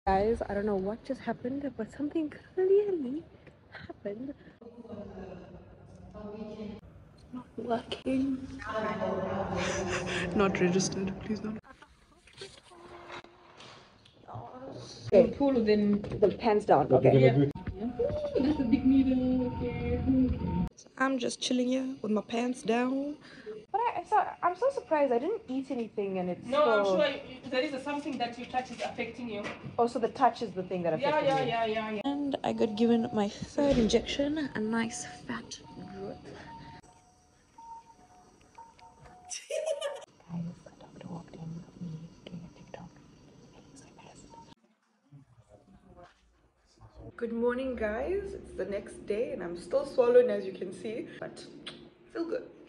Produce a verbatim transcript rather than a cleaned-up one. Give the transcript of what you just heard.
Guys, I don't know what just happened, but something clearly happened. Not working. Not registered, please don't. Okay, cool, then the pants down. Okay. Yeah. That's a big needle. Okay. Okay. I'm just chilling here with my pants down. But I, I saw, I'm so surprised. I didn't eat anything, and it's no. still... I'm sure there is something that you touch is affecting you. Oh, so the touch is the thing that affected yeah, yeah, me. Yeah, yeah, yeah, And I got given my third injection, a nice fat drip. Guys, a doctor walked in of me doing a TikTok. So embarrassed. Good morning, guys. It's the next day, and I'm still swollen, as you can see, but feel good.